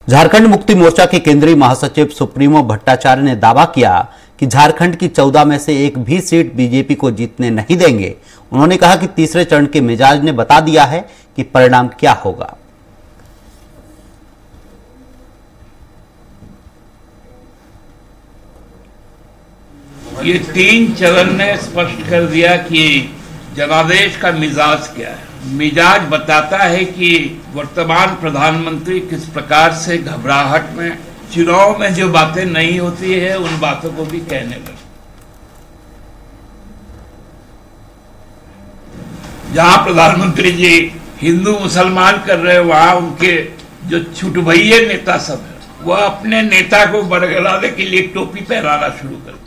झारखंड मुक्ति मोर्चा के केंद्रीय महासचिव सुप्रीमो भट्टाचार्य ने दावा किया कि झारखंड की 14 में से एक भी सीट बीजेपी को जीतने नहीं देंगे। उन्होंने कहा कि तीसरे चरण के मिजाज ने बता दिया है कि परिणाम क्या होगा। ये 3 चरण ने स्पष्ट कर दिया कि जनादेश का मिजाज क्या है। मिजाज बताता है कि वर्तमान प्रधानमंत्री किस प्रकार से घबराहट में चुनाव में जो बातें नहीं होती है उन बातों को भी कहने लगे। जहां प्रधानमंत्री जी हिंदू मुसलमान कर रहे हैं, वहां उनके जो छुटभइये नेता सब है वह अपने नेता को बरगलाने के लिए टोपी पहनाना शुरू कर दिया।